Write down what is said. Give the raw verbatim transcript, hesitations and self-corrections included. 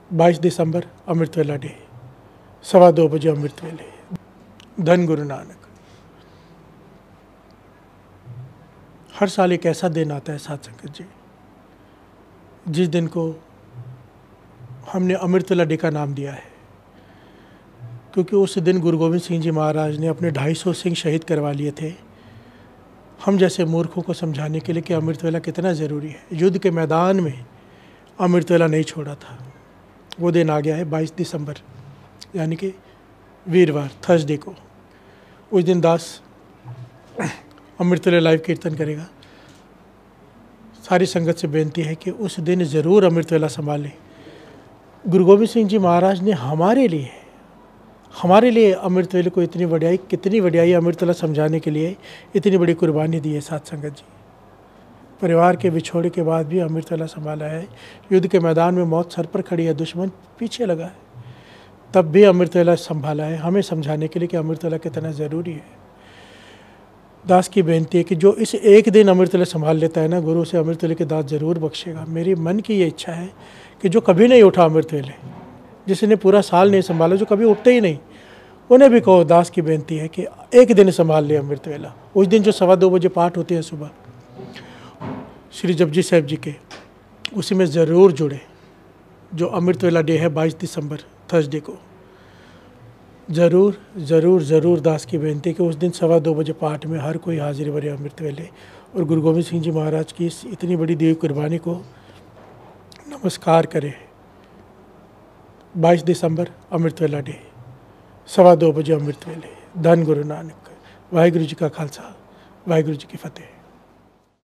बाईस दिसंबर अमृत वेला डे, सवा दो बजे अमृत वेले, धन गुरु नानक। हर साल एक ऐसा दिन आता है साथ संगत जी, जिस दिन को हमने अमृत वेला डे का नाम दिया है, क्योंकि उस दिन गुरु गोविंद सिंह जी महाराज ने अपने ढाई सौ सिंह शहीद करवा लिए थे, हम जैसे मूर्खों को समझाने के लिए कि अमृत वेला कितना ज़रूरी है। युद्ध के मैदान में अमृत वेला नहीं छोड़ा था। वो दिन आ गया है बाईस दिसंबर, यानी कि वीरवार, थर्सडे को। उस दिन दास अमृत वेला लाइव कीर्तन करेगा। सारी संगत से बेनती है कि उस दिन ज़रूर अमृत वेला संभालें। गुरु गोविंद सिंह जी महाराज ने हमारे लिए हमारे लिए अमृत वेले को इतनी वड्याई कितनी वड्याई अमृत वेला समझाने के लिए इतनी बड़ी कुर्बानी दी है साथ संगत जी। परिवार के विछोड़े के बाद भी अमृत वेला संभाला है। युद्ध के मैदान में मौत सर पर खड़ी है, दुश्मन पीछे लगा है, तब भी अमृत वेला संभाला है, हमें समझाने के लिए कि अमृत वेला कितना ज़रूरी है। दास की बेनती है कि जो इस एक दिन अमृत वेला संभाल लेता है ना, गुरु से अमृत वेले की दात ज़रूर बख्शेगा। मेरी मन की ये इच्छा है कि जो कभी नहीं उठा अमृत वेले, जिसने पूरा साल नहीं संभाला, जो कभी उठते ही नहीं, उन्हें भी कहो। दास की बेनती है कि एक दिन संभाल ले अमृत वेला। उस दिन जो सवा दो बजे पाठ होते हैं सुबह श्री जपजी साहिब जी के, उसी में ज़रूर जुड़े। जो अमृत वेला डे है बाईस दिसंबर थर्सडे को, ज़रूर ज़रूर ज़रूर दास की बेनती है कि उस दिन सवा दो बजे पाठ में हर कोई हाजिर भरे अमृत वेले, और गुरु गोविंद सिंह जी महाराज की इस इतनी बड़ी दी कुर्बानी को नमस्कार करें। बाईस दिसंबर अमृत वेला डे, सवा दो बजे अमृत वेले, धन गुरु नानक। वाहिगुरु जी का खालसा, वाहिगुरु जी की फतेह।